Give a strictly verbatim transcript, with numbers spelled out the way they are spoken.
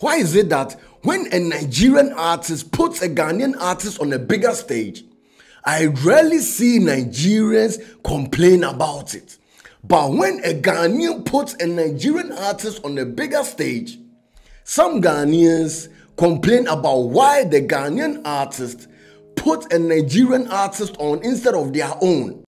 Why is it that when a Nigerian artist puts a Ghanaian artist on a bigger stage, I rarely see Nigerians complain about it? But when a Ghanaian puts a Nigerian artist on a bigger stage, some Ghanaians complain about why the Ghanaian artist put a Nigerian artist on instead of their own.